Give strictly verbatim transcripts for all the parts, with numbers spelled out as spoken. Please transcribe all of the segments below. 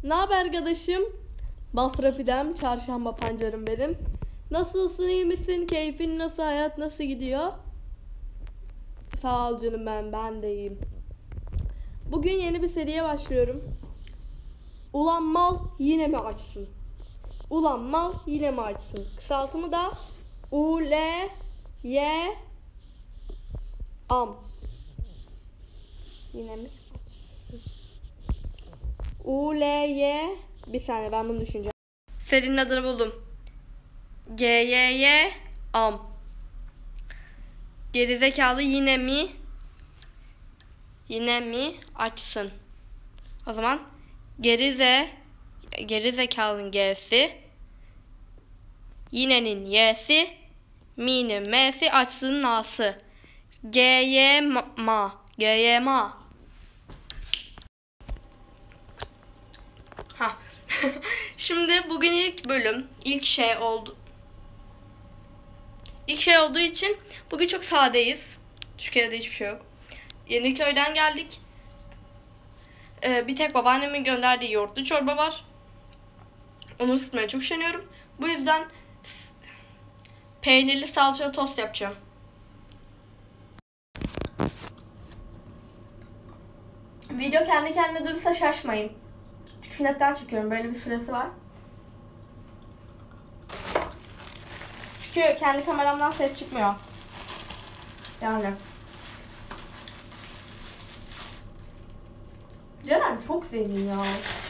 Ne haber arkadaşım? Bafrapidem, çarşamba pancarım benim. Nasılsın, iyi misin? Keyfin nasıl, hayat nasıl gidiyor? Sağ ol canım, ben, ben de iyiyim. Bugün yeni bir seriye başlıyorum. Ulan mal yine mi açsın? Ulan mal yine mi açsın? Kısaltımı da U L Y Am. Yine mi? U L Y Bir saniye, ben bunu düşüneceğim. Serinin adını buldum. G Y Y Am. Gerizekalı yine mi? Yine mi açsın? O zaman gerize gerizekalının G'si, yinenin Y'si, mi'nin M'si, açsın N'sı. G Y ma. G Y ma. Ha. Şimdi bugün ilk bölüm, ilk şey oldu. İlk şey olduğu için bugün çok sadeyiz. Türkiye'de hiçbir şey yok. Yeniköy'den geldik. Ee, bir tek babaannemin gönderdiği yoğurtlu çorba var. Onu ısıtmaya çok üşeniyorum. Bu yüzden peynirli salçalı tost yapacağım. Video kendi kendine durursa şaşmayın. Çünkü Snap'ten çekiyorum. Böyle bir süresi var. Çünkü kendi kameramdan ses çıkmıyor. Yani. Ceren çok zengin ya.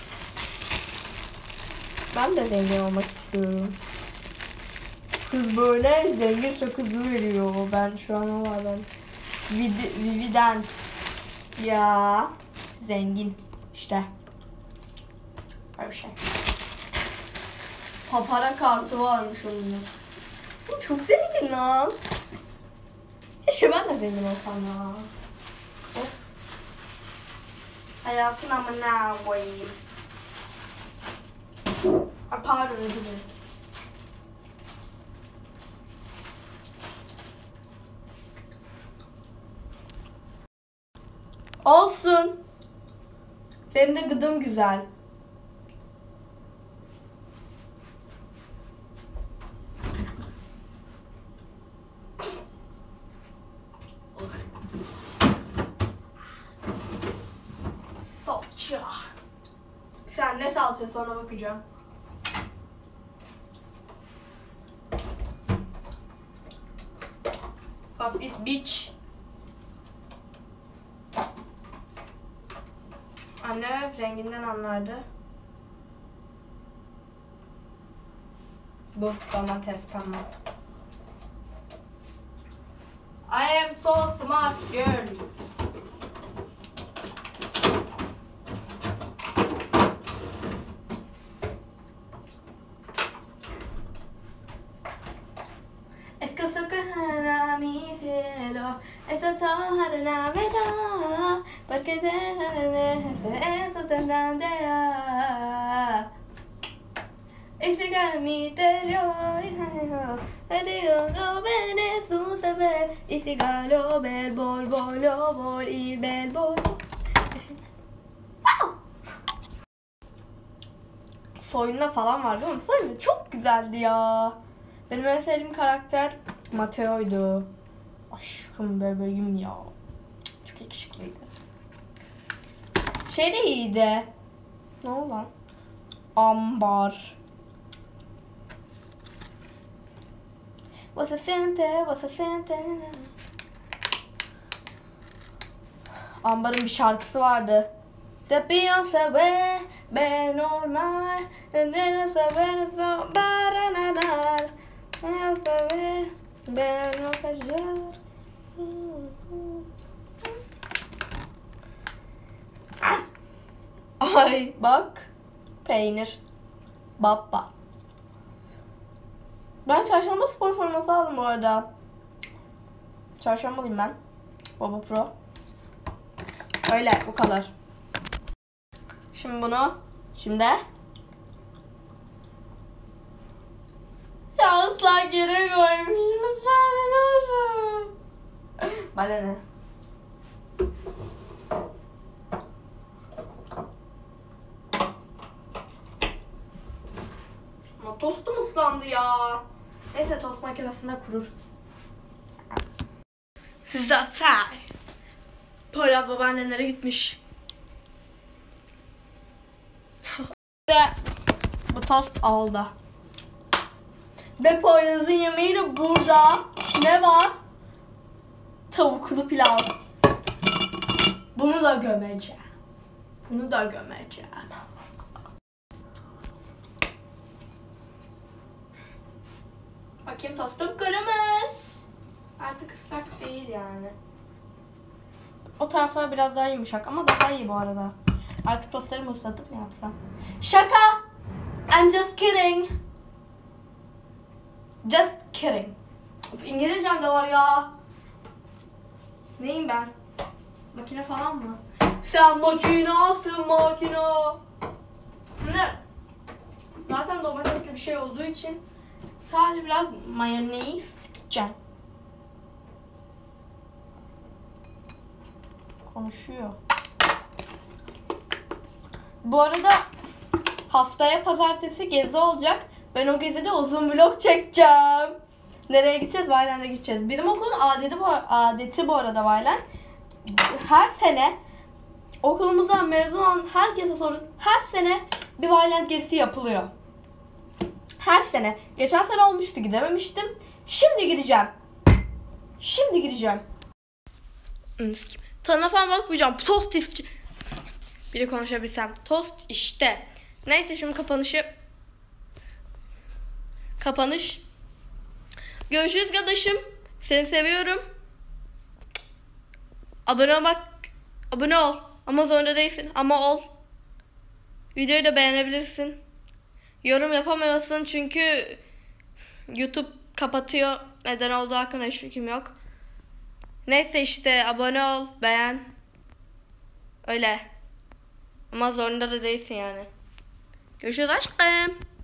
Ben de zengin olmak istiyorum. Kız böyle zengin sakızı veriyor. Ben şu an o adam. Vivident. Ya. Zengin. İşte. Böyle bir şey. Papara kartı varmış onun. Çok zengin lan. İşte ben de zengin olsam ya. Of. Hayatın amına koyayım. Ay pardon, özür dilerim. Olsun. Benim de gıdım güzel. Salça. Sen ne salça, sonra bakacağım. Fuck this bitch. Anne renginden anlardı. Bu domates, tamam. I am so smart girl. Es que socorrerá mi cielo, esa torre la verá, porque se eso tendrán de ya. Y si carmite yo, y Dios lo ven su saber, y si galo bel bol bol bol y bel bol. Soyunda falan vardı ama soyunda çok güzeldi ya. Benim en sevdiğim karakter Mateo'ydu. Aşkım bebeğim ya. Çok yakışıklıydı. Şey de iyiydi. Ne oldu lan? Ambar. What's a siente, what's a siente. Ambar'ın bir şarkısı vardı. De Beyoncé ve ben normal. Endene saber so para nadar. Ben saber ben no fallar. Ay bak. Peynir. Baba. Ben çarşamba spor forması aldım bu arada. Çarşambalıyım ben. Baba Pro. Öyle, bu kadar. Şimdi bunu, şimdi ya ıslak yere koymuşum. Bana ne? Tostum ıslandı ya. Neyse tost makinesinde kurur. Zafer. Poyraz babaannelere gitmiş. Bu tost oldu. Ve Poyraz'ın yemeği de burada. Ne var? Tavuklu pilav. Bunu da gömeceğim. Bunu da gömeceğim. Bakayım tostum kırmızı. Artık ıslak değil yani. O taraflar biraz daha yumuşak ama daha iyi bu arada. Artık tostlarımı ıslatıp mı yapsam? Şaka! I'm just kidding. Just kidding. Of, İngilizcem de var ya. Neyim ben? Makine falan mı? Sen makinasın makina. Şimdi zaten domatesli bir şey olduğu için sadece biraz mayonez sıkacağım. Konuşuyor. Bu arada haftaya pazartesi gezi olacak. Ben o gezide uzun vlog çekeceğim. Nereye gideceğiz? Vineland'a gideceğiz. Bizim okulun adeti bu, adeti bu arada Vineland. Her sene okulumuzdan mezun olan herkese sorun. Her sene bir Vineland gezisi yapılıyor. Her sene. Geçen sene olmuştu, gidememiştim. Şimdi gideceğim. Şimdi gideceğim. Tadına falan bakmayacağım. Tost istiyorum. Biri konuşabilsem. Tost işte. Neyse şimdi kapanışı. Kapanış. Görüşürüz kardeşim. Seni seviyorum. Abone ol bak. Abone ol. Ama zorunda değilsin. Ama ol. Videoyu da beğenebilirsin. Yorum yapamıyorsun çünkü YouTube kapatıyor. Neden olduğu hakkında hiç fikrim yok. Neyse işte abone ol, beğen. Öyle. Ama zorunda da değilsin yani. Görüşürüz aşkım.